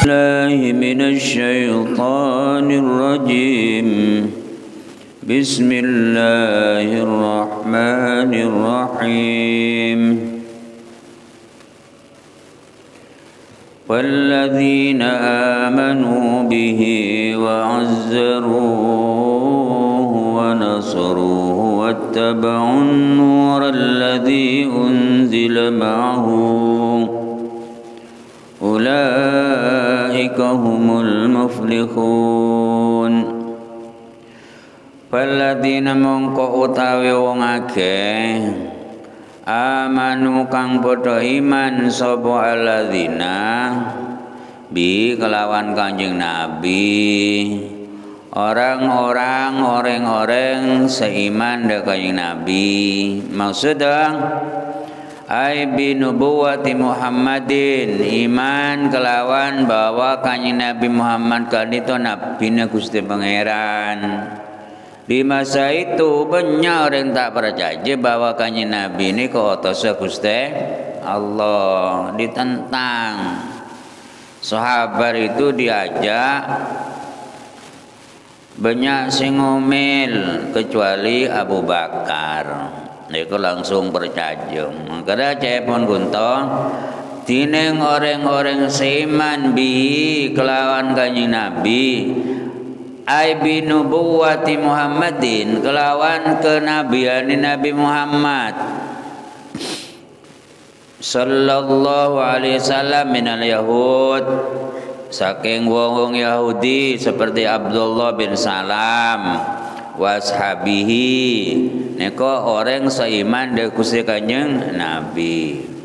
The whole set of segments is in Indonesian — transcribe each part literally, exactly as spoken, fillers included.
الله من الشيطان الرجيم بسم الله الرحمن الرحيم والذين آمنوا به وعزروه ونصروه واتبعوا النور الذي أنزل معه أولئك هم المفلحون. Waladina mongko utawi wong akeh amanu kang padha iman sapa alladzina bi kelawan Kanjeng Nabi, orang-orang orang-orang seiman dengan Kanjeng Nabi. Maksudnya ai bi nubuwati Muhammadin, iman kelawan bahwa Kanjeng Nabi Muhammad kadito nabine Gusti Pangeran. Di masa itu banyak orang tak percaya bahwa Kanjeng Nabi ini keutusan Gusti Allah, ditentang. Sahabat itu diajak banyak sing ngomel kecuali Abu Bakar. Itu langsung percaya. Makanya cepon gunto tineng orang-orang seiman bi kelawan Kanjeng Nabi ai bi nubuwati Muhammadin kelawan kenabian Nabi Muhammad sallallahu alaihi wasallam minal yahud, saking wong-wong Yahudi seperti Abdullah bin Salam washabihi neko orang seiman dengan Gusti Kanjeng Nabi.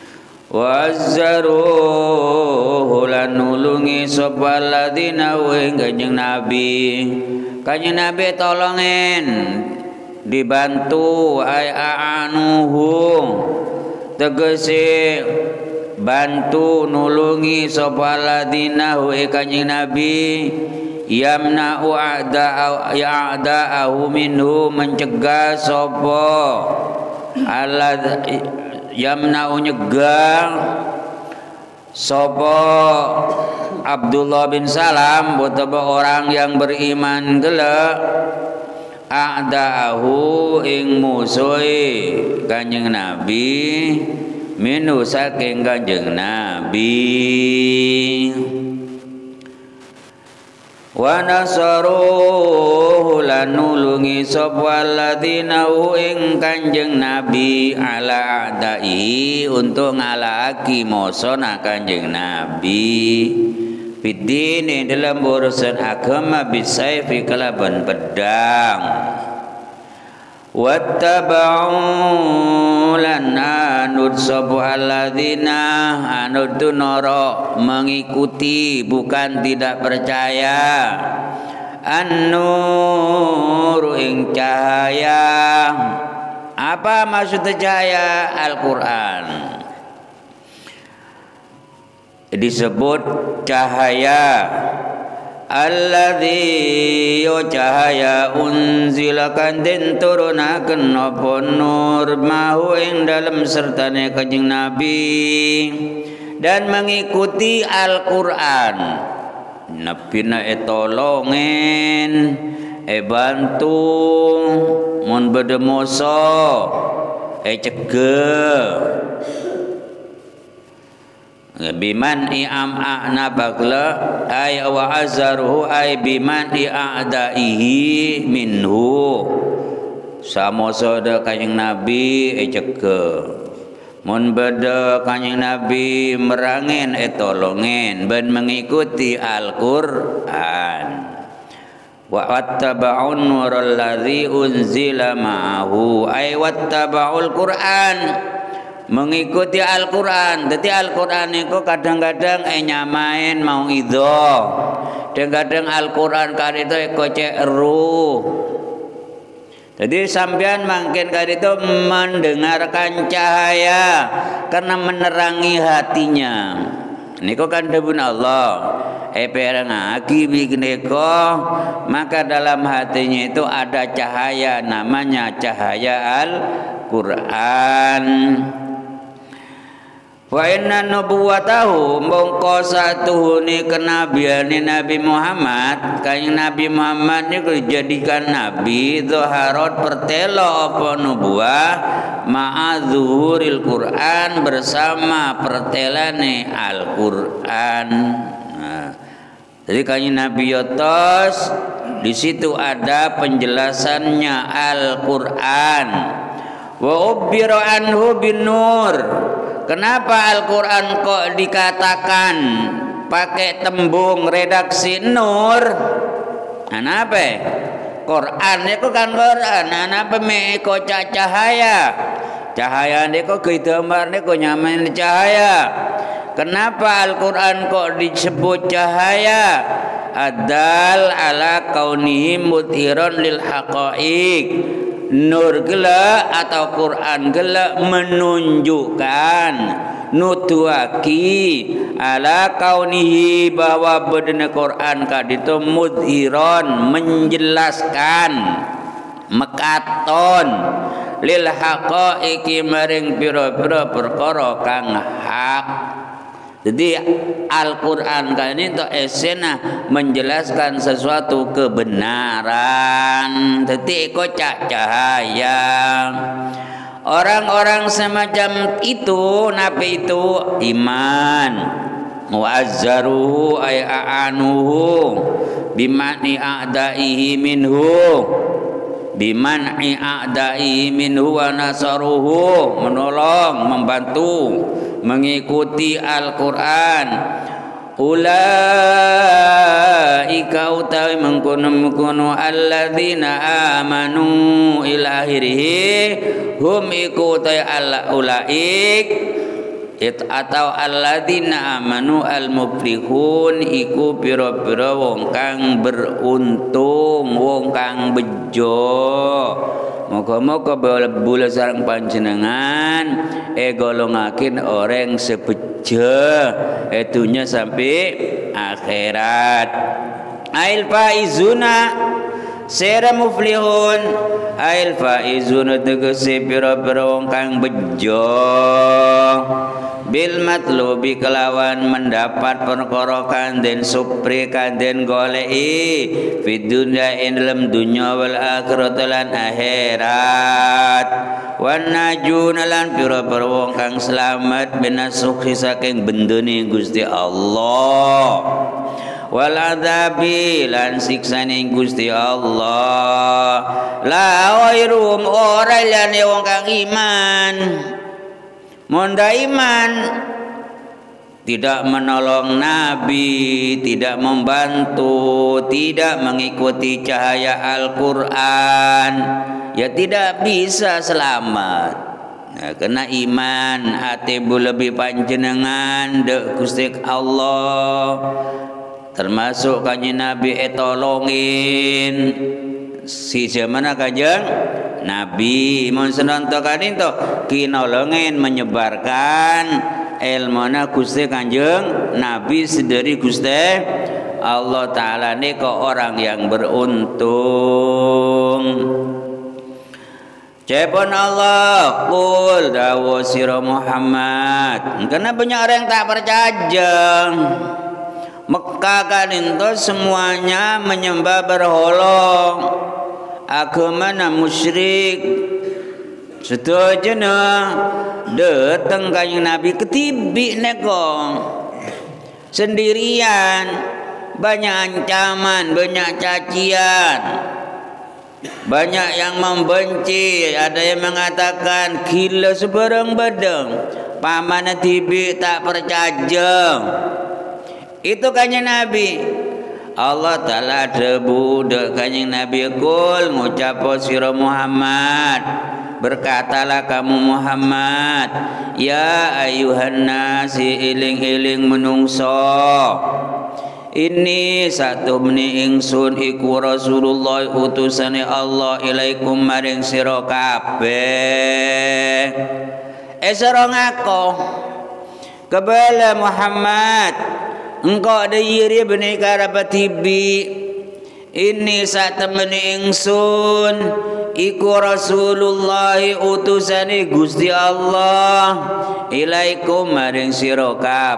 Wazzaruhu lan nulungi sapa ladina wing Kanjeng Nabi. Kanjeng Nabi tolongin, dibantu ay aanuhu tegese bantu nulungi sapa ladina wing Kanjeng Nabi yamna'u a'da ya'da'ahu minhu, mencegah sapa alad yamna'u nyegah sapa Abdullah bin Salam betapa orang yang beriman gelak a'da'ahu ing musuhi Kanjeng Nabi minu saking Kanjeng Nabi. Wa nasaruhu lan nulungi sapa alladzina ing Kanjeng Nabi ala adai untuk ngalahaki mosona Kanjeng Nabi bidini dalam urusan agama bisayfi kalaban pedang. Wattaba'u lan anut sapa alladzina anut noro mengikuti bukan tidak percaya an-nur ing cahaya. Apa maksud cahaya? Al-Quran disebut cahaya. Alladzi yo cahaya unzilakan den turunaken apa nur mahu ing dalem sertane Kanjeng Nabi dan mengikuti Al-Qur'an. Nabina etolongen e bantu mun bede moso e cegah biman i'am a'na bagla ay wa azharuhu ay biman i'adaihi minhu, samosoda Kanjeng Nabi e cegah mun beda Kanjeng Nabi merangin e tolongen ben mengikuti Al-Qur'an. Wa wattaba'un nural ladzi unzila ma'ahu ay wattaba'ul Qur'an, mengikuti Al-Quran. Jadi Al-Quran itu kadang-kadang eh nyamain mau idho, kadang-kadang Al-Quran kan itu ekocek ruh. Jadi sampean makin kali itu mendengarkan cahaya karena menerangi hatinya. Niko kan debun Allah. Eperang aki bikineko, maka dalam hatinya itu ada cahaya, namanya cahaya Al-Quran. Wa inna nubuwatahu mongko satuhune kenabiane Nabi Muhammad, kanjeng Nabi Muhammad niku dijadikan nabi zaharat pertelo apa nubuwah ma'adzuhuril Quran bersama pertelane Al-Qur'an. Nah, jadi kanjeng Nabi yotos di situ ada penjelasannya Al-Qur'an. Wa ubbira anhu bin nur. Kenapa Al-Quran kok dikatakan pakai tembung redaksi nur? Kenapa? Quran itu kan Quran. Kenapa meko cahaya? Cahaya itu gambar itu nyaman cahaya. Kenapa Al-Quran kok disebut cahaya? Adal ala kaunihi mudhiran lil haqaiq. Nur gela atau Quran gela menunjukkan nutuaki ala kaunihi bahwa bedene Quran kaditu mudhiron menjelaskan mekaton lil haqaiqi maring pira-pira perkara kang hak. Jadi Al-Quran kan ini untuk esena menjelaskan sesuatu kebenaran. Jadi kocak cahaya. Orang-orang semacam itu, nabi itu iman. Mu'azzaruhu ay a'anuhu bimani a'daihi minhu. Biman'i a'daihi minhu wa nasaruhu, menolong, membantu, mengikuti Al-Quran. Ulaika utawi mengkono-mengkono alladzina amanu ila akhirih hum iku utawi alla ulaik it atau alladzina amanu al-muflihun iku pira-pira wong kang beruntung, wong kang bejo. Moga-moga bola sareng panjenengan e golongakin orang sebejo etunya sampai akhirat. Ail faizuna sera muflihun, ail faizuna tegese pira-pira wong kang bejo bil matlubi kelawan mendapat perkara kanden supri kanden golei fid dunya ing dalam dunya wal akhirat lan akhirat wan najuna lan pira-pira wong kang selamat binasukhi saking bendone Gusti Allah wal adzabi lan siksane Gusti Allah la wairum ora liyane wong kang iman. Monda iman tidak menolong Nabi, tidak membantu, tidak mengikuti cahaya Al-Quran, ya tidak bisa selamat. Nah, kena iman hati lebih panjenengan dek Gusti Allah, termasuk kanjeng Nabi etolongin si zamana kanjeng Nabi mun senontokan itu kinolongen menyebarkan ilmuna Gusti kanjeng Nabi sedari Gusti Allah Ta'ala ini ke orang yang beruntung. Cepon Allah kul dawu sira Muhammad karena banyak orang yang tak percaya. Mekah kan itu semuanya menyembah berhala, agama musyrik. Sedojana datang kanjeng Nabi ketibik neko sendirian, banyak ancaman, banyak cacian, banyak yang membenci, ada yang mengatakan gila sebarang badang, pamana tibik tak percaya. Itu kanjeng Nabi. Allah Ta'ala debu dek kanjeng Nabi kul ngucapo sira Muhammad, berkatalah kamu Muhammad, ya ayuhan nasi iling-iling menungso, ini satu meni ingsun iku Rasulullah utusane Allah ilaikum maring sira kabeh. Esra ngako kebala Muhammad engkau ada yiri benika rapat tibi ini saat temani ingsun iku Rasulullah utusane Gusti Allah ilaikum maring sira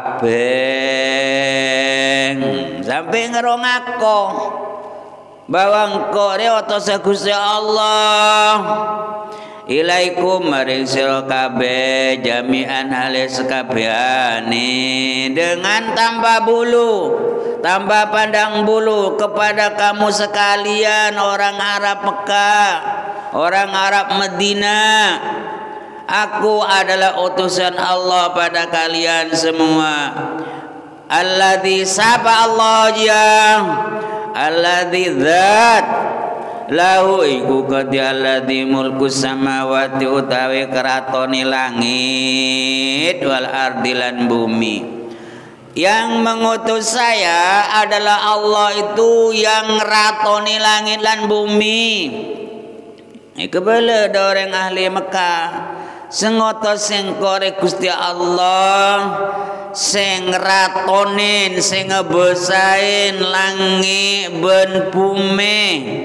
kabeh sampai ngerongako bahwa engkau ni utus Gusti Allah ilaikum maring sira kabeh jami'an hale sekabehane dengan tanpa bulu tanpa pandang bulu kepada kamu sekalian orang Arab Mekah orang Arab Medina. Aku adalah utusan Allah pada kalian semua. Alladzi sapa Allah ya alladzi dzat lahu iku kadi alladzi mulku samawati utawi keratone langit wal ardi lan bumi. Yang mengutus saya adalah Allah itu yang ngeratoni langit lan bumi. Iku bala orang ahli Mekah sengotos sing kore Gusti Allah sing ngratonin sing ngebesain langit ben bumi.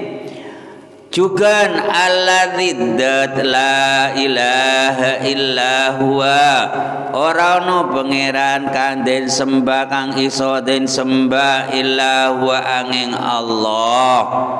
Juga alladzi la ilaha illa huwa ora ono pangeran kang den sembah kang iso den sembah illa huwa angin Allah.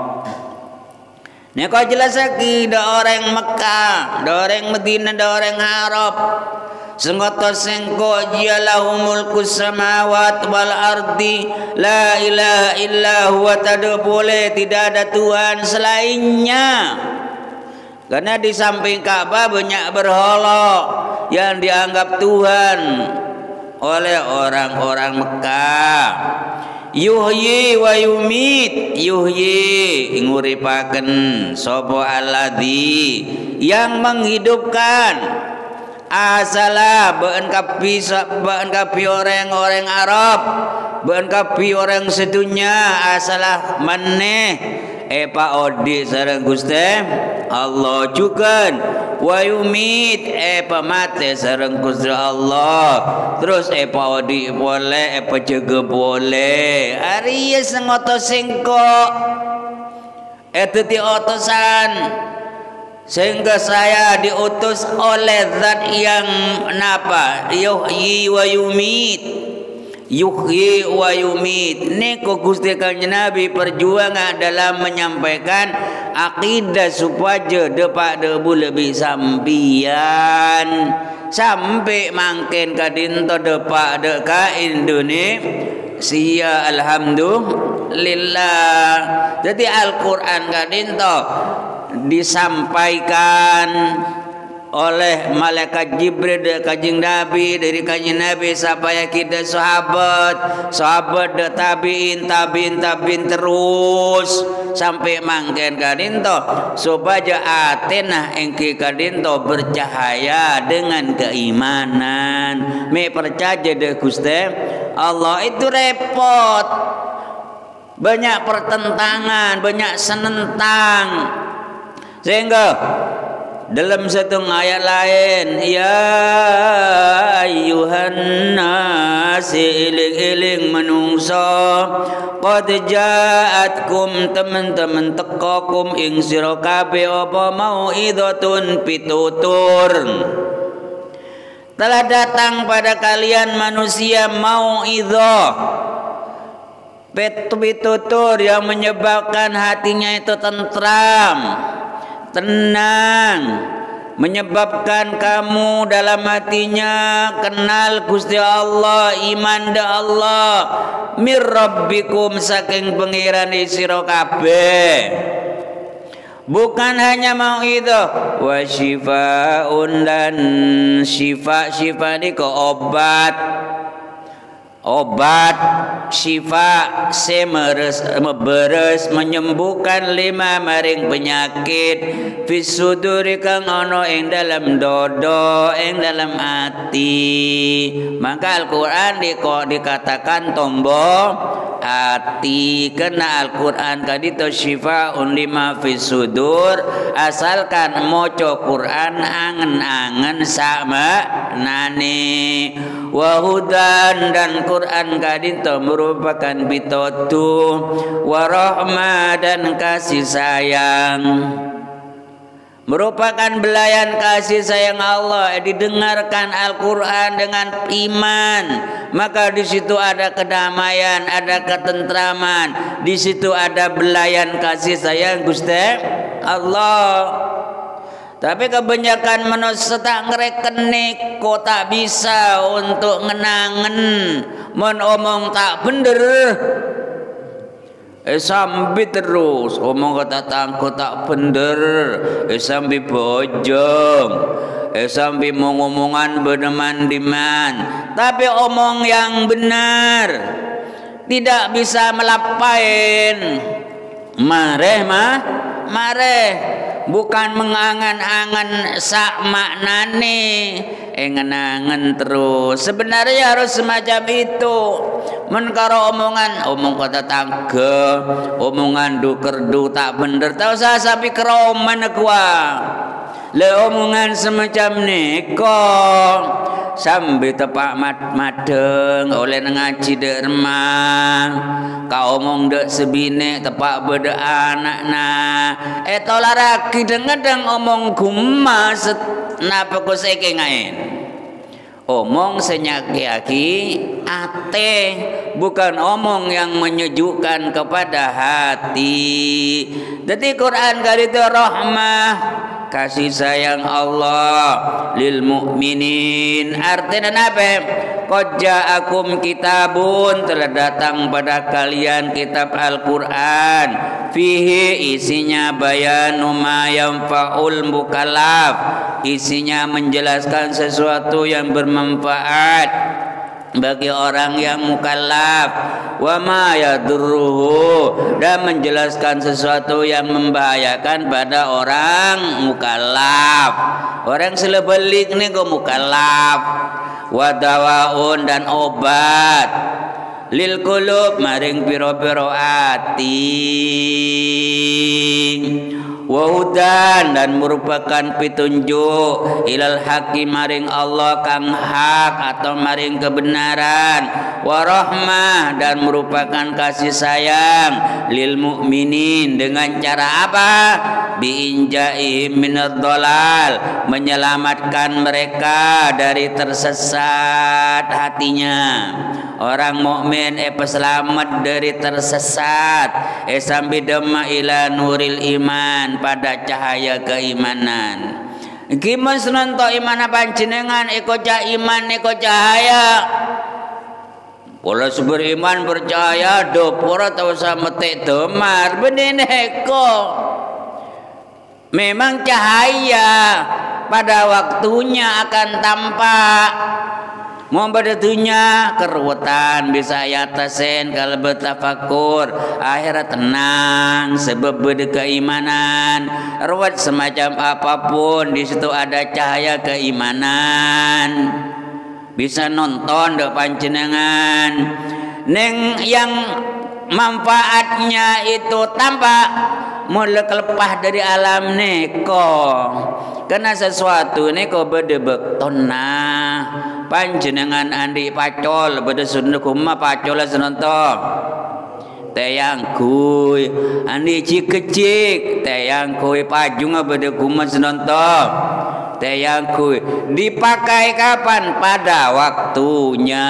Nek kau jelas lagi da orang Mekah, da orang Medina, da orang Arab. Sengotos sengko jialahu mulku samawat wal ardi la ilaha illa huwa tidak boleh tidak ada Tuhan selainnya. Karena di samping Ka'bah banyak berhala yang dianggap Tuhan oleh orang-orang Mekah. Yuhyi wa yumit yuhyi nguripaken sapa alladzi yang menghidupkan asalah beun kapi beun kapi orang-orang Arab beun kapi orang sedunia asalah maneh epa odi sareng Gusti Allah juga wa yumit epa mate sareng Gusti Allah terus epa odi boleh epa jaga boleh ari sing otos singko eta ti otosan sehingga saya diutus oleh zat yang napa yuhyi wa yumit yuhyi wa yumit. Niko Gusti Kanjeng Nabi perjuangan dalam menyampaikan akidah supaya depak debu lebih sampian sampai mangken kadinto depak de ka Indonesia alhamdulillah. Jadi Al-Qur'an kadinto disampaikan oleh malaikat Jibril dari Kanjeng Nabi dari Kanjeng Nabi supaya kita sahabat sahabat de tabiin tabiin tabiin terus sampai mangken kadinto supaya atenah engki kadinto bercahaya dengan keimanan me percaya de Gusti Allah itu repot banyak pertentangan banyak senentang sehingga dalam satu ayat lain ya ayyuhan nas iling-iling manungsa qad ja'atkum teman-teman tekakum ing sira kabeh apa mau'izatun pitutur telah datang pada kalian manusia mau'izah pitutur yang menyebabkan hatinya itu tentram tenang menyebabkan kamu dalam hatinya kenal Gusti Allah iman da Allah mir rabbikum saking pangeran sira kabeh bukan hanya mau itu wa syifaun dan syifa syifa ni ko obat obat syifa semeres beres menyembuhkan lima maring penyakit fisuduri kang ono ing dalam dodo ing dalam hati maka Al-Qur'an di, dikatakan tombo hati kena Al-Qur'an kadito syifaun lima fisudur asalkan moco Qur'an angen-angen sama nani wahudan dan Quran kadito merupakan pitotu warahmah dan kasih sayang merupakan belayan kasih sayang Allah. Didengarkan Al-Quran dengan iman, maka di situ ada kedamaian, ada ketentraman, di situ ada belayan kasih sayang Gusti Allah. Tapi kebanyakan manusia tak ngerekenik, kok tak bisa untuk ngenangen, mun omong tak bener. Eh sambil terus omong kata tangko tak bener, eh sambil bojong, eh sambil ngomong-ngomongan beneman-diman. Tapi omong yang benar tidak bisa melapain. Mareh mah, mareh. Bukan mengangan-angan sak maknane, engen-angen terus. Sebenarnya harus semacam itu. Men karo omongan, omong kata tangga, omongan duker-du tak bener, tak usah sapi keroman gua. Le omongan semacam niko sambil tepak mat madeng oleh ngaji dek remang, kau omong dek sebine tepak beda anak na eto laraki deng-deng omong gumas napa ko seke ngain omong senyaki-aki ate, bukan omong yang menyejukkan kepada hati. Jadi Quran kali itu rahmah, kasih sayang Allah lil mukminin. Artinya apa? Qad ja'akum kitabun, telah datang pada kalian kitab Al-Quran, fihi isinya bayanu ma yanfa'ul mukallaf, isinya menjelaskan sesuatu yang bermanfaat bagi orang yang mukallaf, wa ma yadurruhu, dan menjelaskan sesuatu yang membahayakan pada orang mukallaf. Orang selebelik ni ko mukallaf. Wa dawaun, dan obat lil qulub maring piro-piro ati, wa hudan, dan merupakan petunjuk ilal haqi maring Allah kang hak atau maring kebenaran, wa rahmah, dan merupakan kasih sayang lil mukminin. Dengan cara apa? Biinjaihim minad dhalal, menyelamatkan mereka dari tersesat hatinya. Orang mukmin eh selamat dari tersesat, eh sambil dema ila nuril iman, pada cahaya keimanan. Gimana senanto iman panjenengan eko cah iman eko cahaya. Pola beriman percaya do pora tau sama tek demar beneneko. Memang cahaya pada waktunya akan tampak. Mau berdunya keruwetan bisa yatasen kalau bertafakur, akhirat tenang sebab berkeimanan. Ruwet semacam apapun di situ ada cahaya keimanan. Bisa nonton dok panjenengan. Neng yang manfaatnya itu tampak mulai kelepah dari alam neko. Karena sesuatu neko bedebek tonah. Panjenengan andi pacol beda sunda kuma pacol senonto teyang kuy andi cik-cik teyang kuy pajung beda kuma senonto teyang kuy dipakai kapan? Pada waktunya.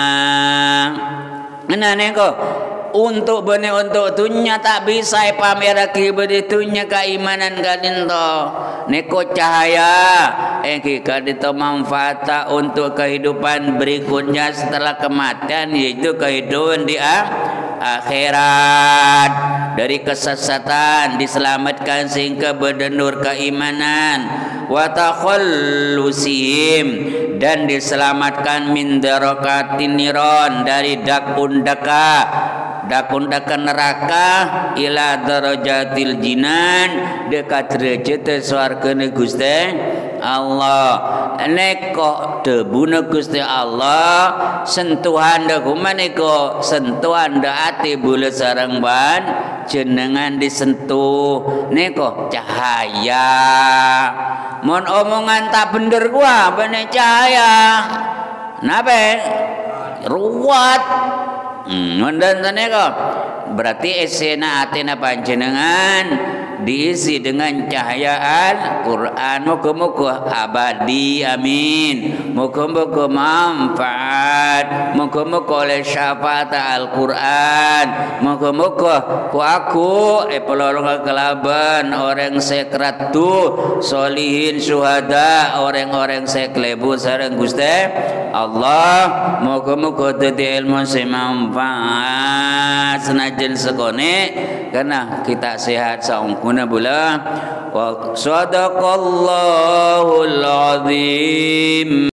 Nah neko untuk benih untuk dunia tak bisa pamer lagi beditunya keimanan kadinto neko cahaya eh kadinto manfaat untuk kehidupan berikutnya setelah kematian, yaitu kehidupan di akhirat. Dari kesesatan diselamatkan sehingga berdenur keimanan, wa takhallusihim, dan diselamatkan min darakatin niron, dari dakun-daka dakun-daka neraka, ila darajatil jinan, dekat derajat swarga Gusti Allah. Neko debuna Gusti Allah, sentuhan da kumaneko sentuhan da ati bule sareng ban jenengan disentuh neko cahaya. Mon omongan tak bener gua bene cahaya. Nabe ruwat. Hmm, dan neko berarti esena atina panjenengan diisi dengan cahayaan Quran. Muka-muka abadi, amin. Muka-muka manfaat, muka-muka oleh syafaat Al-Quran. Muka-muka ku aku eh pelolong kelaban orang sekrat tu solihin syuhada orang-orang seklebu sareng Gusti Allah. Muka-muka tadi ilmu semanfaat senajan sekone karena kita sehat saungkuna bula. Wa sadaqallahul azim.